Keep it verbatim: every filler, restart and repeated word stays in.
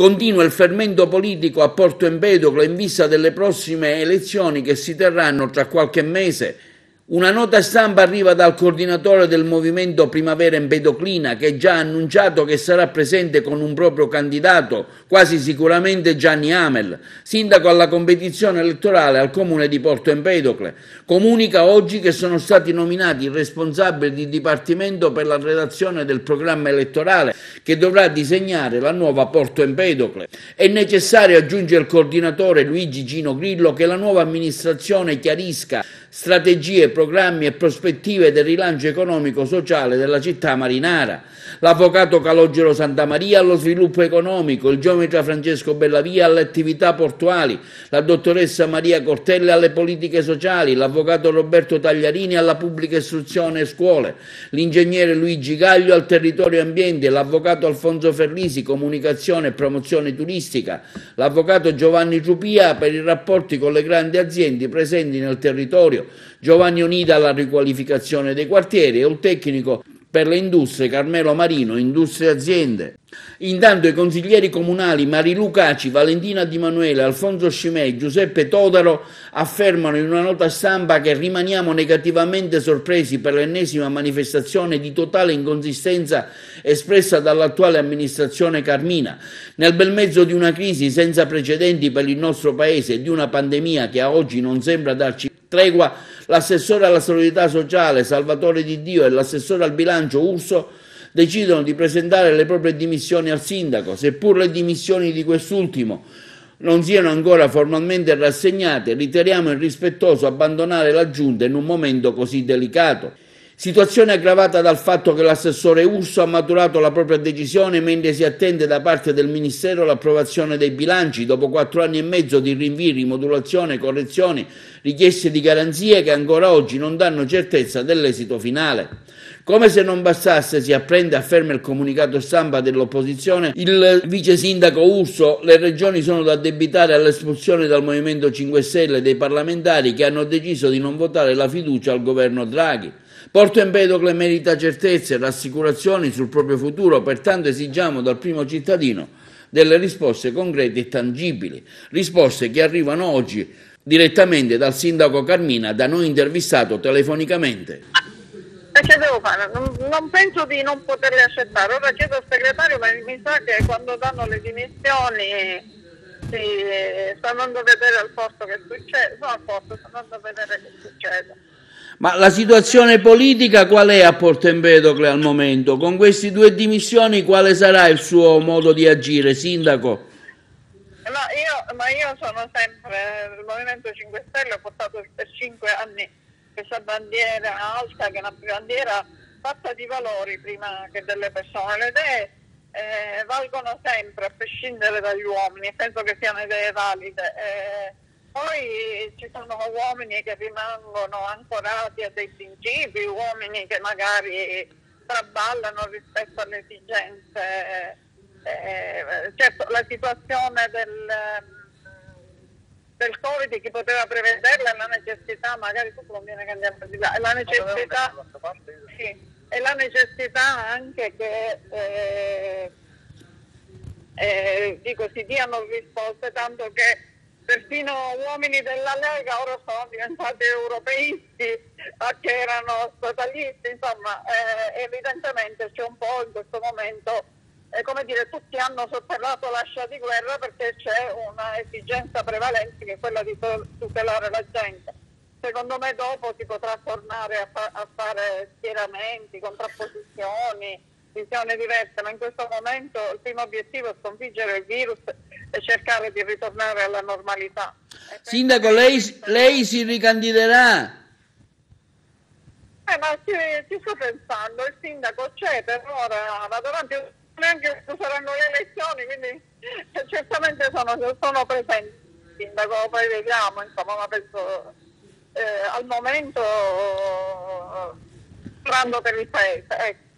Continua il fermento politico a Porto Empedocle in vista delle prossime elezioni che si terranno tra qualche mese. Una nota stampa arriva dal coordinatore del movimento Primavera Empedoclina, che già ha annunciato che sarà presente con un proprio candidato, quasi sicuramente Gianni Amel, sindaco alla competizione elettorale al comune di Porto Empedocle. Comunica oggi che sono stati nominati i responsabili di dipartimento per la redazione del programma elettorale che dovrà disegnare la nuova Porto Empedocle. È necessario, aggiunge il coordinatore Luigi Gino Grillo, che la nuova amministrazione chiarisca strategie, programmi e prospettive del rilancio economico-sociale della città marinara. L'avvocato Calogero Santamaria allo sviluppo economico, il geometra Francesco Bellavia alle attività portuali, la dottoressa Maria Cortelle alle politiche sociali, l'avvocato Roberto Tagliarini alla pubblica istruzione e scuole, l'ingegnere Luigi Gaglio al territorio e ambiente, l'avvocato Alfonso Ferlisi comunicazione e promozione turistica, l'avvocato Giovanni Trupia per i rapporti con le grandi aziende presenti nel territorio, Giovanni Onida alla riqualificazione dei quartieri e un tecnico per le industrie Carmelo Marino, industrie e aziende. Intanto i consiglieri comunali Marilu Caci, Valentina Di Manuele, Alfonso Scimè, Giuseppe Todaro affermano in una nota stampa che rimaniamo negativamente sorpresi per l'ennesima manifestazione di totale inconsistenza espressa dall'attuale amministrazione Carmina. Nel bel mezzo di una crisi senza precedenti per il nostro paese e di una pandemia che a oggi non sembra darci tregua, l'assessore alla solidarietà sociale Salvatore Di Dio e l'assessore al bilancio Urso decidono di presentare le proprie dimissioni al sindaco, seppur le dimissioni di quest'ultimo non siano ancora formalmente rassegnate. Riteniamo irrispettoso abbandonare la giunta in un momento così delicato. Situazione aggravata dal fatto che l'assessore Urso ha maturato la propria decisione mentre si attende da parte del Ministero l'approvazione dei bilanci dopo quattro anni e mezzo di rinvii, rimodulazioni, correzioni, richieste di garanzie che ancora oggi non danno certezza dell'esito finale. Come se non bastasse, si apprende, afferma il comunicato stampa dell'opposizione, il vice sindaco Urso, le regioni sono da addebitare all'espulsione dal Movimento cinque Stelle dei parlamentari che hanno deciso di non votare la fiducia al governo Draghi. Porto Empedocle merita certezze e rassicurazioni sul proprio futuro, pertanto esigiamo dal primo cittadino delle risposte concrete e tangibili, risposte che arrivano oggi direttamente dal sindaco Carmina, da noi intervistato telefonicamente. E che devo fare? Non, non penso di non poterle accettare. Ora chiedo al segretario, ma mi sa che quando danno le dimissioni si sta andando a vedere al posto che succede, no al posto, sta andando a vedere che succede. Ma la situazione politica qual è a Porto Empedocle al momento? Con queste due dimissioni quale sarà il suo modo di agire, sindaco? Ma io, ma io sono sempre del Movimento cinque Stelle, ho portato per cinque anni questa bandiera alta, che è una bandiera fatta di valori prima che delle persone. Le idee eh, valgono sempre, a prescindere dagli uomini, penso che siano idee valide. Eh, Poi ci sono uomini che rimangono ancorati a dei principi, uomini che magari traballano rispetto alle esigenze. Eh, certo, la situazione del, del Covid, chi poteva prevederla, e la necessità, magari tu conviene che andiamo di là, e la necessità, sì, e la necessità anche che eh, eh, dico, si diano risposte, tanto che persino uomini della Lega ora sono diventati europeisti, che erano statalisti, insomma eh, evidentemente c'è un po' in questo momento, eh, come dire, tutti hanno sotterrato l'ascia di guerra perché c'è una esigenza prevalente che è quella di tutelare la gente. Secondo me dopo si potrà tornare a, fa a fare schieramenti, contrapposizioni, visioni diverse, ma in questo momento il primo obiettivo è sconfiggere il virus e cercare di ritornare alla normalità. Sindaco, lei, lei si ricandiderà? Eh, ma ci, ci sto pensando, il sindaco c'è, per ora vado avanti, neanche saranno le elezioni, quindi certamente sono, sono presenti il sindaco, poi vediamo, insomma, ma penso eh, al momento sperando per il paese, ecco.